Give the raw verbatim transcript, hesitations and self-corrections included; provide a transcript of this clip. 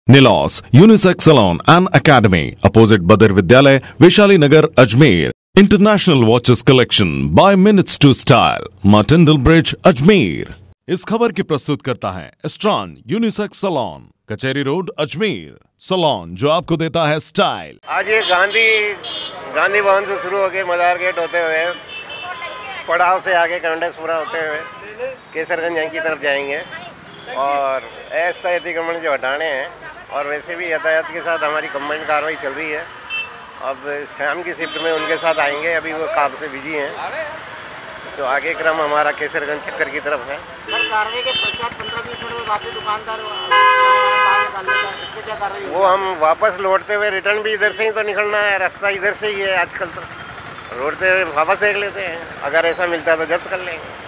Nilos Unisex Salon and Academy, opposite Badr Vidyalay, Vaishali Nagar, Ajmer. International Watches Collection by Minutes to Style, Martindale Bridge, Ajmer. इस खबर की प्रस्तुत करता है स्ट्रॉन unisex salon, Kachahri road, Ajmer. Salon जो आपको देता है स्टाइल। आज ये गांधी गांधी भवन से शुरू होकर मदार गेट होते हुए पड़ाव से आगे कंडेसपुरा होते हुए केसरगंज की तरफ जाएंगे और अस्थायी अतिक्रमण जो हटाने हैं और वैसे भी यातायात के साथ हमारी कंबाइंड कार्रवाई चल रही है। अब शाम की शिफ्ट में उनके साथ आएंगे, अभी वो काम से बिजी हैं, तो आगे क्रम हमारा केसरगंज चक्कर की तरफ है। कार्रवाई के पश्चात पंद्रह बीस मिनट में बाकी दुकानदार वो हम वापस लौटते हुए रिटर्न भी इधर से ही तो निकलना है, रास्ता इधर से ही है आजकल, तो लौटते हुए वापस देख लेते हैं, अगर ऐसा मिलता है तो जब्त कर लेंगे।